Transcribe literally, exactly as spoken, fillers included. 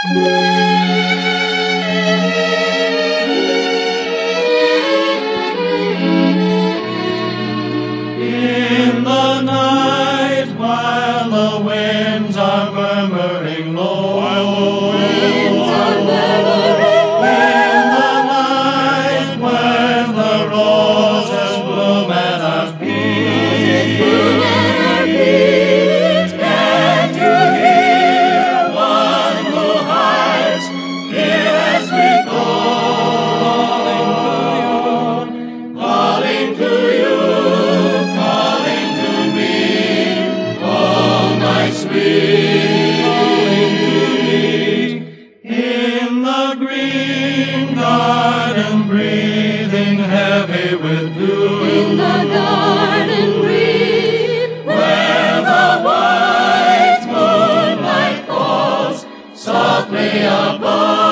In the night, while the winds are murmuring low, while the winds are murmuring low, in the night when the roses bloom at our feet, can you hear one blue heart hear as we go, calling to you, calling to me, oh my sweet, in the green garden breathing heavy with dew, In the garden green, where the white moonlight falls softly above.